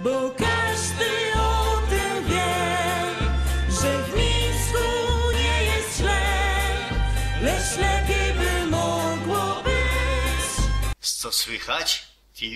bo każdy o tym wie, że w Mińsku nie jest źle, lecz lepiej by mogło być. Co słychać? TV.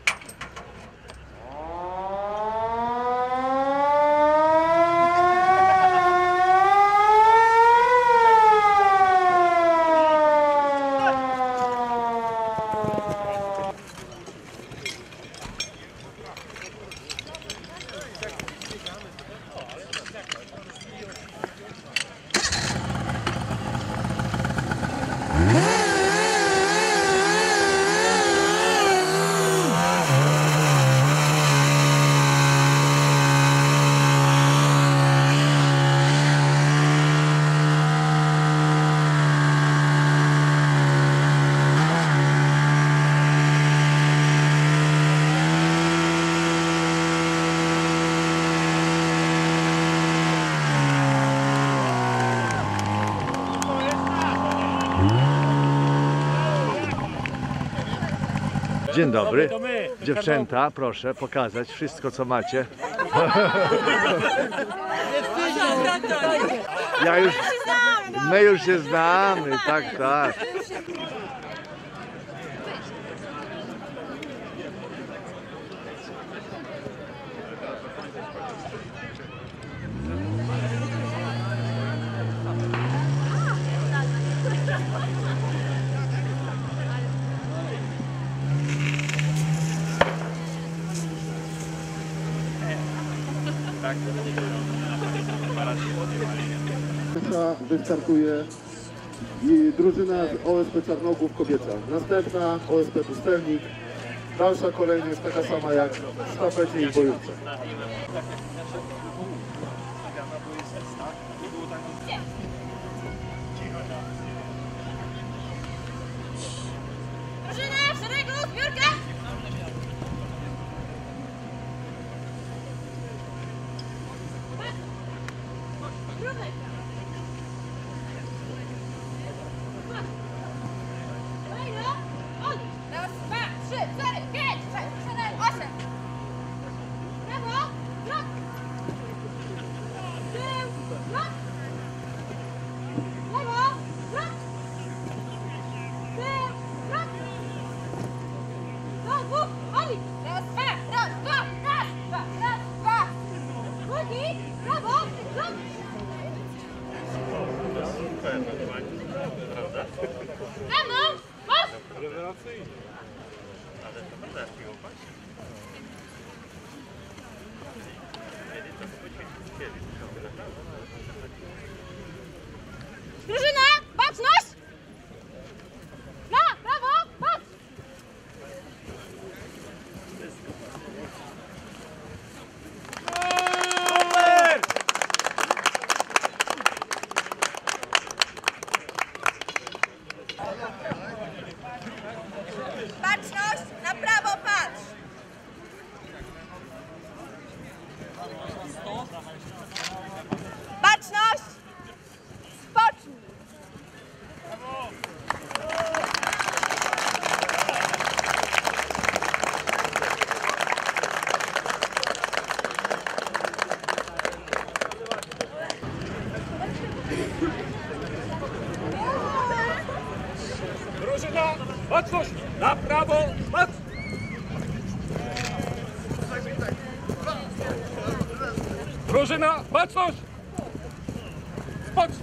Dzień dobry. Dziewczęta, proszę pokazać wszystko, co macie. My już się znamy, tak. Wystartuje i drużyna z OSP Czarnogłów kobieca. Następna OSP Pustelnik. Dalsza kolejność jest taka sama jak w sztafecie i w bojówce. Drużyna, w szeregu, zbiórka! Raz, dwa, trzy, cztery, pięć, sześć, siedem, osiem. Prawo, blok. Tył, blok. Lewo, blok. Tył, blok. Do dwóch, oli. Raz, dwa, raz, dwa, raz, dwa, raz, dwa. Drugi, prawo, blok. Prawo, pas. Rewelacyjnie. Ale to będę takiego Drużyna, baczność! Na, prawo, patrz! Baczność, na prawo patrz! Baczność! Spocznij! Drużyna, baczność! Na prawo, patrz! Drużyna, baczność! Patrz!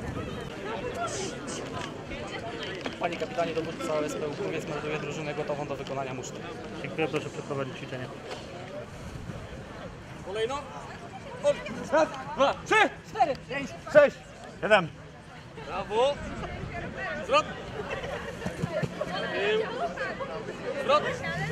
Panie kapitanie, dowódca OSP Łukowiec melduje drużynę gotową do wykonania musztry. Dziękuję, proszę przeprowadzić ćwiczenie. Kolejno. Raz, dwa, trzy, cztery, pięć, Cześć! Siadam. prawo. Zwrot. Tył. Zwrot.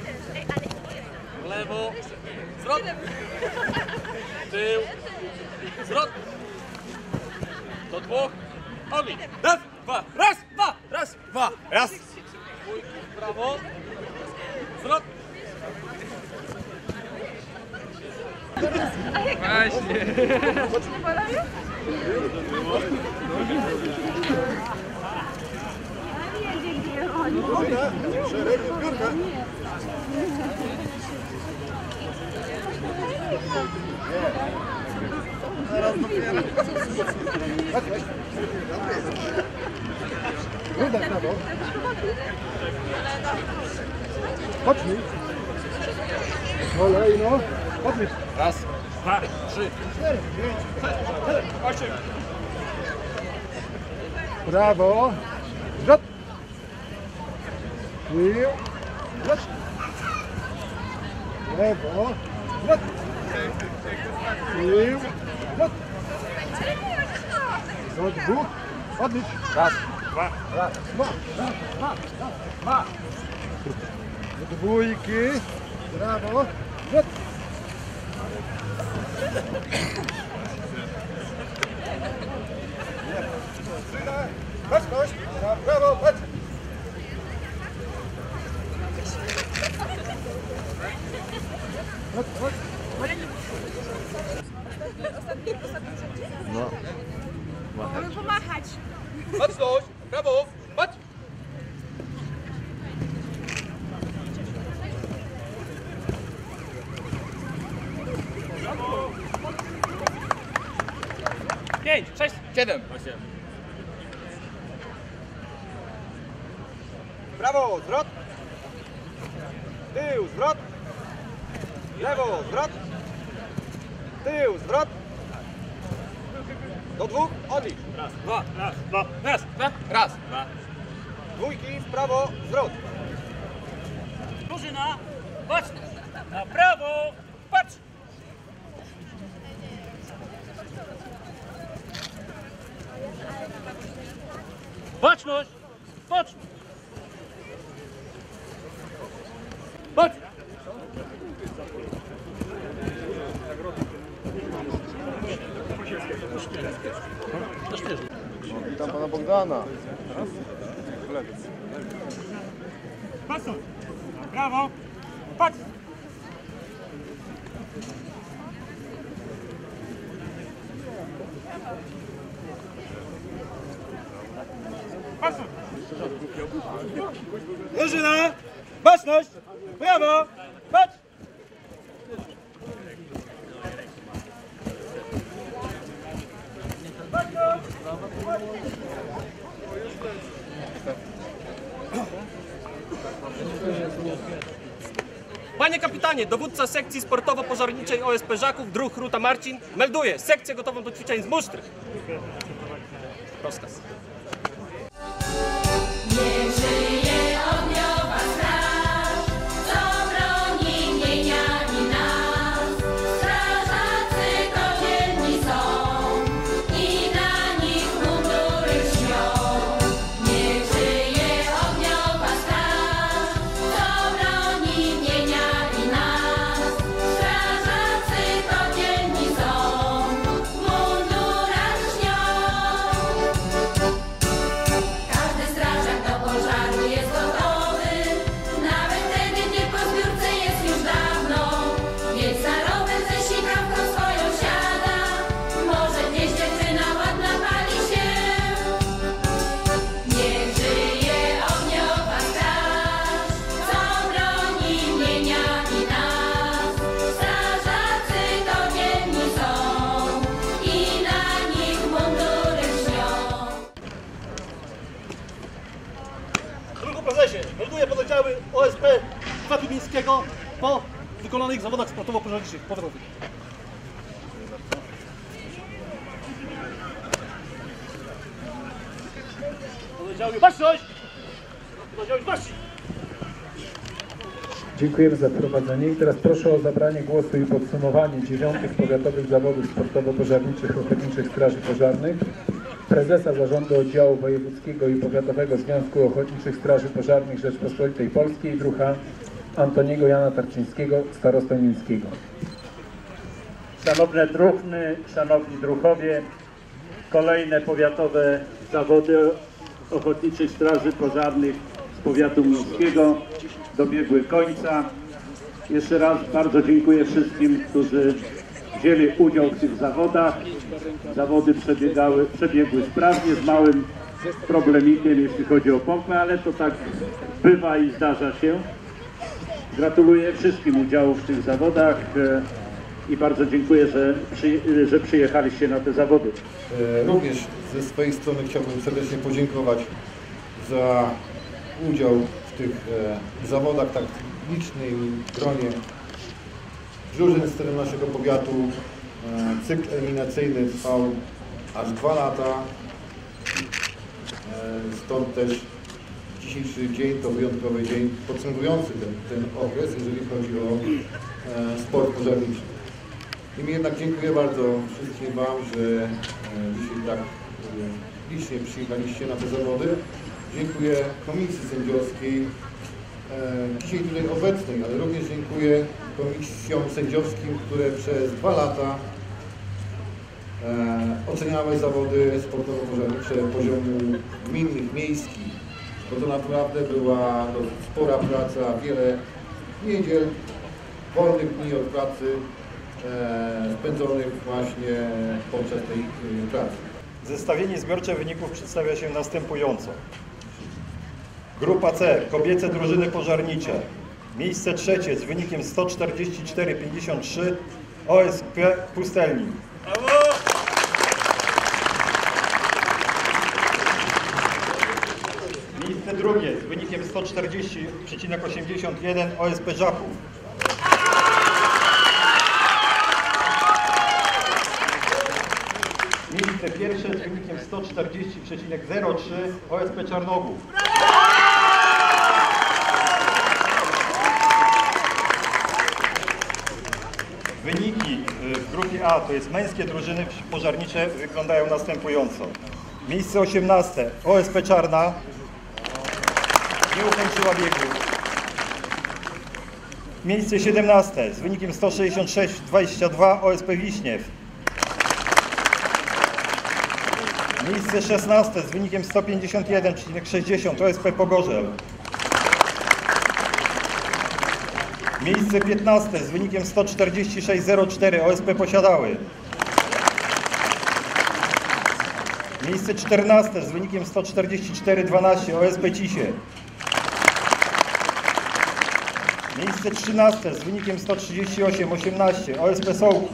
Lewo. Zwrot. Tył. Zwrot. Do dwóch. Ogień. Raz, dwa, raz, dwa, raz, dwa, raz. Dwójki w prawo. Zwrot. Szeregu, zbiórka. Ruda, prawo. Chodźmy. Kolejno. Chodźmy. Raz, dwa, trzy, 4, 5, 8. prawo. Rzut. Tył. Rzut. Lewo. Rzut. Tył. Rzut. Do dwóch. Odlicz. Raz, Dwa. Raz, dwa. Do dwójki. Brawo. Rzut. Patrz, kość. Brawo, patrz. No. Mamy pomachać. Mocność, brawo, patrz. Pięć, sześć, siedem. Prawo, zwrot. Tył, zwrot. Lewo, zwrot. Tył, zwrot. Do dwóch, odlicz. Raz, dwa, raz, dwa, raz, dwa, raz, dwa. Dwójki, w prawo, zwrot. Drużyna, patrz, na prawo, patrz. Baczność, patrz. Patrz. Witam pana Bogdana. Baczność, prawo, patrz. Drużyna, baczność, prawo, patrz. Panie kapitanie, dowódca sekcji sportowo-pożarniczej OSP Żaków, druh Ruta Marcin, melduje sekcję gotową do ćwiczeń z musztry. Rozkaz. Niech żyje ogniowa straż, co broni mienia i nas. Strażacy codzienni są i na nich mundury lśnią. Niech żyje ogniowa straż, co broni mienia i nas. Strażacy codzienni są, w mundurach lśnią. Każdy strażak do pożaru jest gotowy, nawet wtedy, gdy po zbiórce jest już dawno. Więc za rower ze sikawką swoją siada, może gdzieś dziewczyna ładna pali się. Niech żyje ogniowa straż, co broni mienia i nas. Strażacy codzienni są i na nich mundury lśnią. Druhu prezesie, melduję pododdziały OSP Watymińskiego po wykonanych zawodach sportowo-pożarniczych. Powodzenia. Pododdziały baczność! Pododdziały baczność! Dziękujemy za wprowadzenie i teraz proszę o zabranie głosu i podsumowanie 9. powiatowych zawodów sportowo-pożarniczych Ochotniczych Straży Pożarnych prezesa Zarządu Oddziału Wojewódzkiego i Powiatowego Związku Ochotniczych Straży Pożarnych Rzeczpospolitej Polskiej druha Antoniego Jana Tarczyńskiego, starostę niemieckiego. Szanowne druhny, szanowni druhowie, kolejne powiatowe zawody Ochotniczych Straży Pożarnych z powiatu miejskiego dobiegły końca. Jeszcze raz bardzo dziękuję wszystkim, którzy wzięli udział w tych zawodach. Zawody przebiegły sprawnie, z małym problemikiem, jeśli chodzi o pompę, ale to tak bywa i zdarza się. Gratuluję wszystkim udziału w tych zawodach. i bardzo dziękuję, że przyjechaliście na te zawody. Również ze swojej strony chciałbym serdecznie podziękować za udział w tych zawodach tak licznym gronie drużyn z terenu naszego powiatu. Cykl eliminacyjny trwał aż 2 lata, stąd też dzisiejszy dzień to wyjątkowy dzień podsumowujący ten okres, jeżeli chodzi o sport pożarniczy. Niemniej jednak dziękuję bardzo wszystkim Wam, że dzisiaj tak licznie przyjechaliście na te zawody. Dziękuję komisji sędziowskiej, dzisiaj tutaj obecnej, ale również dziękuję komisjom sędziowskim, które przez 2 lata oceniały zawody sportowo-pożarnicze poziomu gminnych, miejskich, bo to naprawdę była spora praca, wiele niedziel, wolnych dni od pracy spędzonych właśnie podczas tej pracy. Zestawienie zbiorcze wyników przedstawia się następująco. Grupa C, kobiece drużyny pożarnicze. Miejsce trzecie z wynikiem 144,53 OSP Pustelnik. Miejsce drugie z wynikiem 140,81 OSP Żaków. Miejsce pierwsze z wynikiem 140,03 OSP Czarnogów. Wyniki w grupie A, to jest męskie drużyny pożarnicze, wyglądają następująco. Miejsce 18 OSP Czarna nie ukończyła biegu. Miejsce 17 z wynikiem 166,22 OSP Wiśniew. Miejsce 16 z wynikiem 151,60 OSP Pogorzel. Miejsce 15 z wynikiem 146,04 OSP Posiadały. Miejsce 14 z wynikiem 144,12 OSP Cisie. Miejsce 13 z wynikiem 138,18 OSP Sołki.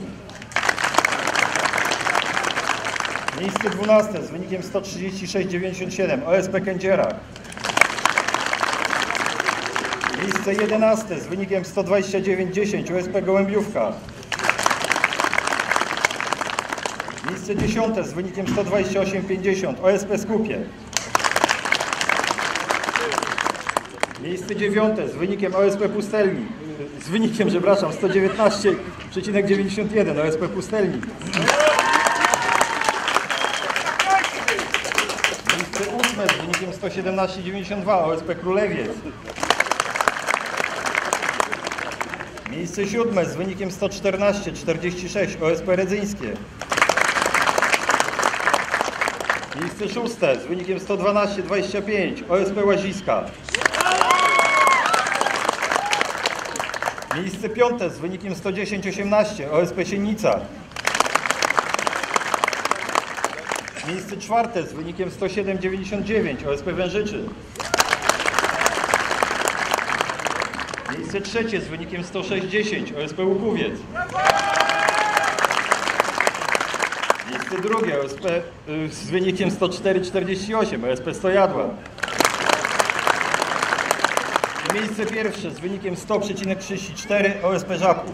Miejsce 12 z wynikiem 136,97 OSP Kędzierak. Miejsce 11 z wynikiem 129,10 OSP Gołębiówka. Miejsce 10 z wynikiem 128,50 OSP Skupie. Miejsce 9 z wynikiem OSP Pustelnik. Z wynikiem, przepraszam, 119,91 OSP Pustelnik. Miejsce 8 z wynikiem 117,92 OSP Królewiec. Miejsce 7 z wynikiem 114,46 OSP Redzyńskie. Miejsce 6 z wynikiem 112,25 OSP Łaziska. Miejsce 5 z wynikiem 110,18 OSP Sienica. Miejsce 4 z wynikiem 107,99 OSP Wężyczy. Miejsce 3 z wynikiem 106,10 OSP Łukowiec. Miejsce drugie OSP z wynikiem 104,48 OSP Stojadła. I miejsce pierwsze z wynikiem 100,34 OSP Żaków.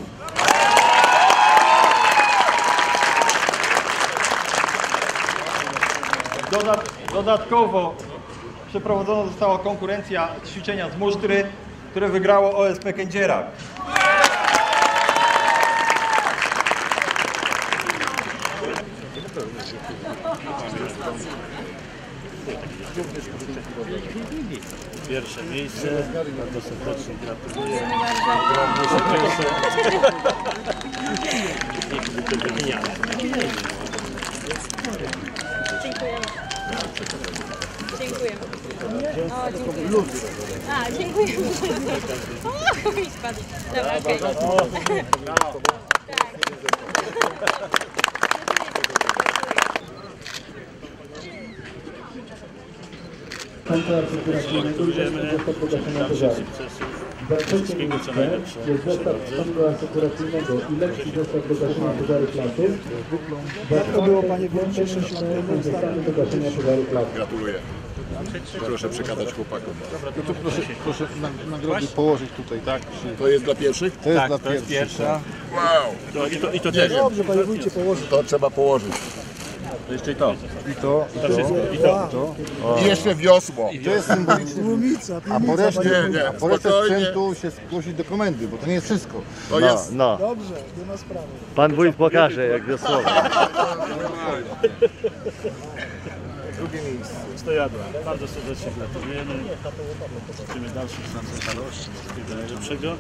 Dodatkowo przeprowadzona została konkurencja ćwiczenia z musztry, które wygrało OSP Kędzierak. Pierwsze miejsce, bardzo serdecznie gratuluję. Ogromnie się cieszę. Niech by to wymieniane. Dziękujemy. O, dziękuję. A, dziękuję. O, mi spadł. Dobra, okej. Dziękujemy. Gratulujemy. Życzę sukcesów. Za trzecie miejsce jest zestaw sprzętu asekuracyjnego i lekki zestaw do gaszenia pożarów lasów. To było Panie Wójcie 6 lat temu zestawy do gaszenia pożarów lasów. Gratuluję. Proszę przekazać chłopakom. No to proszę nagrody położyć tutaj, tak? To jest dla pierwszych? To jest dla pierwszych. Pierwsza. Wow! I to też. Dobrze, Panie Wójcie, położyć. To trzeba położyć. To jeszcze i to. I to. I jeszcze wiosło. To jest symboliczne. A po reszcie sprzętu się zgłosić do komendy, bo to nie jest wszystko. To jest. No. Dobrze, nie ma sprawy. Pan wójt pokaże, jak wiosłowo. Drugie miejsce. Stojadła. Bardzo serdecznie gratulujemy. Życzymy dalszych sukcesów. Wszystkiego najlepszego.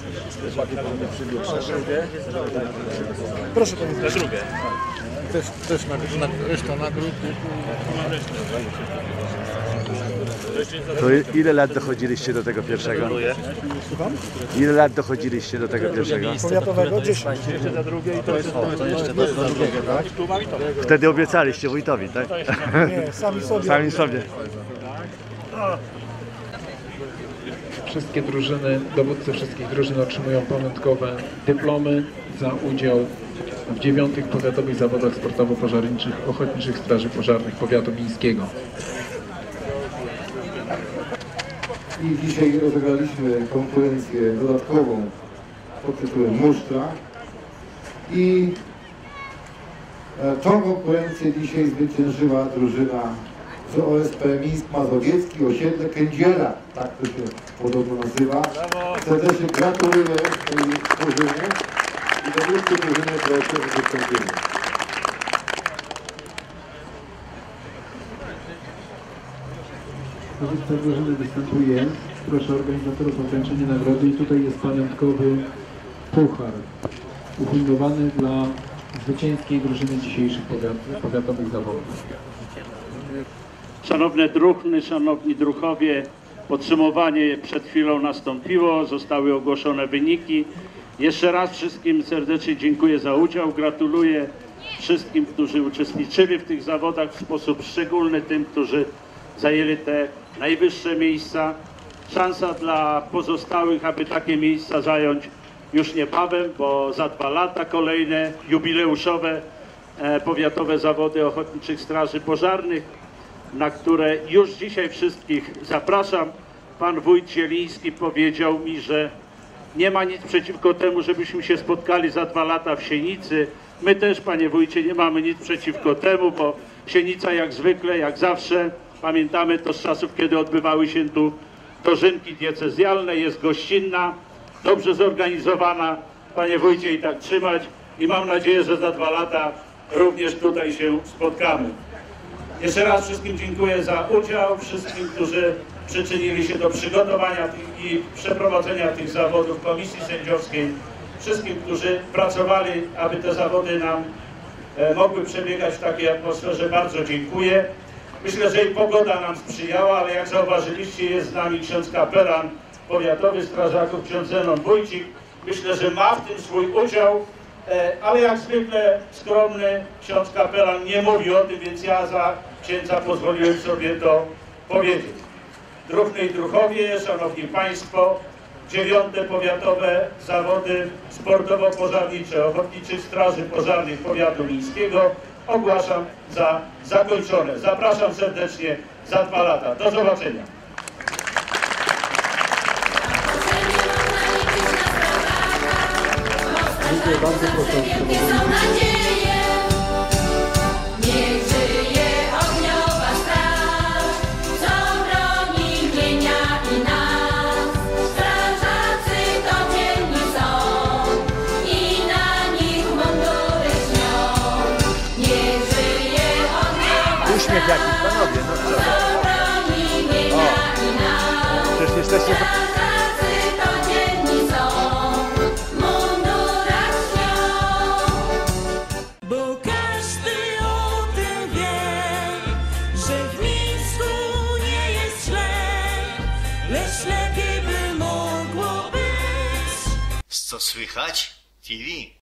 Proszę Panie Wójcie. Te drugie. Też reszta nagród. To ile lat dochodziliście do tego pierwszego? Ile lat dochodziliście do tego pierwszego? Powiatowego 10. Jeszcze za drugie i to jest Jeszcze do drugiego, tak? Wtedy obiecaliście wójtowi, tak? Nie, sami sobie. Sami sobie. Wszystkie drużyny, dowódcy wszystkich drużyn otrzymują pamiątkowe dyplomy za udział w 9. Powiatowych Zawodach Sportowo-Pożarniczych Ochotniczych Straży Pożarnych Powiatu Mińskiego. I dzisiaj rozegraliśmy konkurencję dodatkową pod tytułem Musztra. I tą konkurencję dzisiaj zwyciężyła drużyna z OSP Mińsk Mazowiecki, osiedle Kędziela, tak to się podobno nazywa. Serdecznie gratuluję tej drużynie i dowódcy drużyny proszę o wystąpienie. Dowódca drużyny występuje. Proszę organizatorów o wręczenie nagrody i tutaj jest pamiątkowy puchar ufundowany dla zwycięskiej drużyny dzisiejszych powiatowych zawodów. Szanowne druhny, szanowni druhowie, podsumowanie przed chwilą nastąpiło, zostały ogłoszone wyniki. Jeszcze raz wszystkim serdecznie dziękuję za udział, gratuluję wszystkim, którzy uczestniczyli w tych zawodach, w sposób szczególny tym, którzy zajęli te najwyższe miejsca. Szansa dla pozostałych, aby takie miejsca zająć już niebawem, bo za 2 lata kolejne jubileuszowe powiatowe zawody Ochotniczych Straży Pożarnych, na które już dzisiaj wszystkich zapraszam. Pan wójt Zieliński powiedział mi, że nie ma nic przeciwko temu, żebyśmy się spotkali za 2 lata w Sienicy. My też, panie wójcie, nie mamy nic przeciwko temu, bo Sienica jak zwykle, jak zawsze, pamiętamy to z czasów, kiedy odbywały się tu dożynki diecezjalne, jest gościnna, dobrze zorganizowana. Panie wójcie, i tak trzymać i mam nadzieję, że za 2 lata również tutaj się spotkamy. Jeszcze raz wszystkim dziękuję za udział, wszystkim, którzy przyczynili się do przygotowania i przeprowadzenia tych zawodów, komisji sędziowskiej, wszystkim, którzy pracowali, aby te zawody nam mogły przebiegać w takiej atmosferze. Bardzo dziękuję. Myślę, że i pogoda nam sprzyjała, ale jak zauważyliście, jest z nami ksiądz kapelan powiatowy strażaków, ksiądz Zenon Wójcik. Myślę, że ma w tym swój udział, ale jak zwykle skromny ksiądz kapelan nie mówi o tym, więc ja za księdza pozwoliłem sobie to powiedzieć. Druhny i druhowie, szanowni państwo, 9. powiatowe zawody sportowo-pożarnicze Ochotniczych Straży Pożarnych Powiatu Mińskiego ogłaszam za zakończone. Zapraszam serdecznie za 2 lata. Do zobaczenia. Dziękuję bardzo, proszę. Niech żyje ogniowa straż, co broni mienia i nas. Strażacy to dzielni są i na nich mundury śnią. Niech żyje ogniowa Uśmiech jakiś, panowie, no co? co broni mienia i nas. Przecież jesteście... Strażacy to dzielni są. Bo każdy o tym wie, że w Mińsku nie jest źle, lecz lepiej by mogło być. Co słychać? TV.